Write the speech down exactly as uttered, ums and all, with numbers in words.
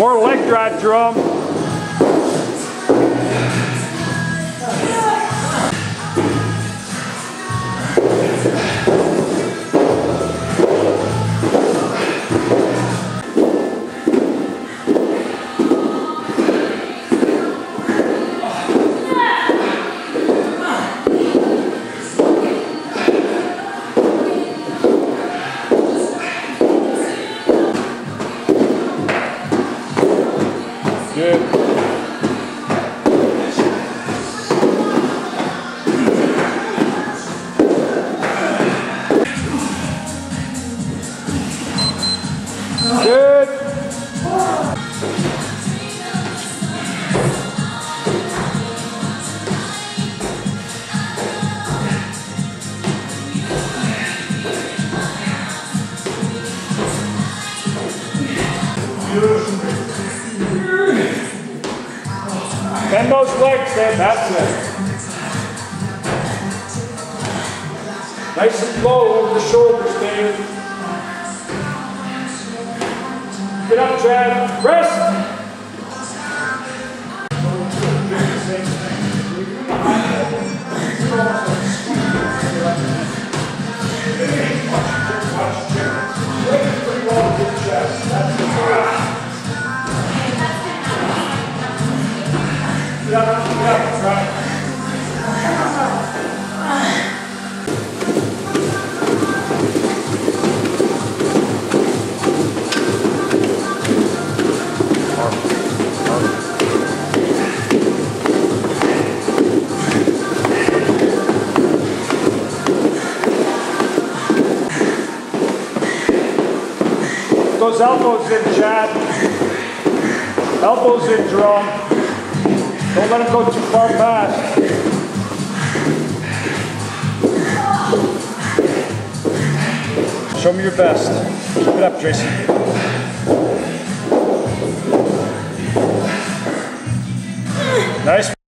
More leg drive, drum. Good. Good. Bend those legs, Dave. That's it. Nice and low over the shoulders, Dave. Get up, Chad. Rest. Yeah, yeah, right. Those elbows in, Chad. Elbows in, drum. Don't let him go too far past. Show me your best. Keep it up, Tracy. Nice.